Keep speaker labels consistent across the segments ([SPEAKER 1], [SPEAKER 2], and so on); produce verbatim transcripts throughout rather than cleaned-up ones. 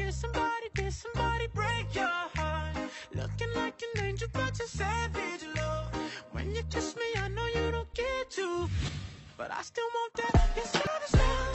[SPEAKER 1] Did somebody, did somebody break your heart? Looking like an angel, but you're savage, love. When you kiss me, I know you don't get to, but I still want that. You're savage, love.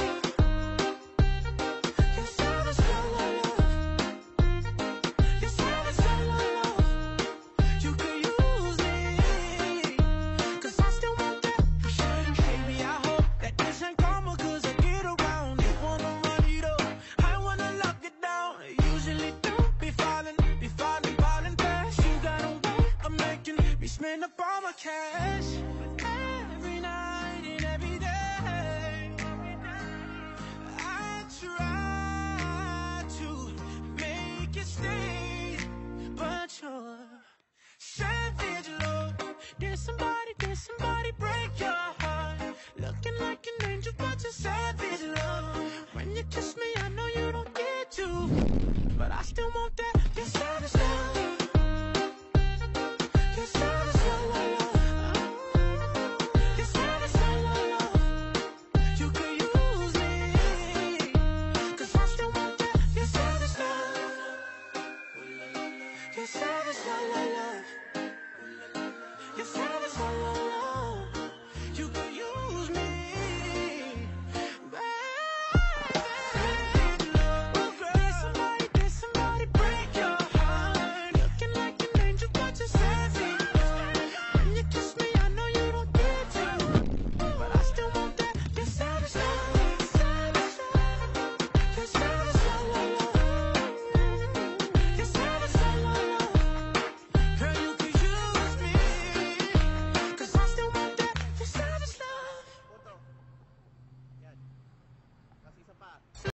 [SPEAKER 1] You're savage, love, love. You're savage, love, love. You could use me, 'cause I still want that. Baby, I hope that this ain't karma, 'cause I get around. You wanna run it up, I wanna lock it down. I usually don't be falling, be falling, falling fast. You got a way of making me spend up all my cash. Every night and every day, I try to make it stay, but you're savage, love. Did somebody, did somebody break your heart? Looking like an angel, but you're savage, love. When you kiss me, I know you don't get to, but I still want that. You're savage, love.